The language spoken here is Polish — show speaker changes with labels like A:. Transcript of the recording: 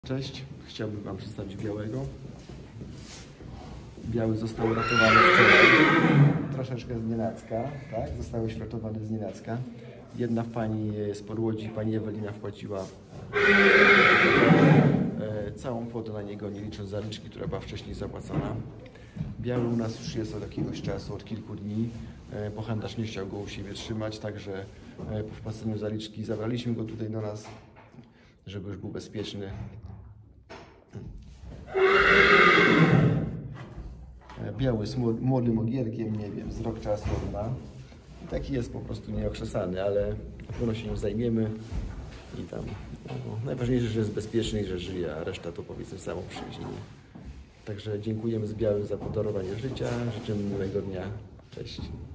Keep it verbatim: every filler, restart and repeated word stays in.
A: Cześć, chciałbym Wam przedstawić Białego. Biały został uratowany wczoraj, troszeczkę z nienacka, tak? Został uratowany z nienacka. Jedna pani z Podłodzi, pani Ewelina, wpłaciła e, całą kwotę na niego, nie licząc zaliczki, która była wcześniej zapłacona. Biały u nas już jest od jakiegoś czasu, od kilku dni. E, Pohandlarz nie chciał go u siebie trzymać, także e, po wpłaceniu zaliczki zabraliśmy go tutaj do nas, żeby już był bezpieczny. Biały z młodym ogierkiem, nie wiem, z rok czasu ma. I taki jest po prostu nieokrzesany, ale na pewno się nim zajmiemy i tam no, najważniejsze, że jest bezpieczny i że żyje, a reszta to powiedzmy samo przyjdzie. Także dziękujemy z Białym za podarowanie życia, życzymy miłego dnia. Cześć.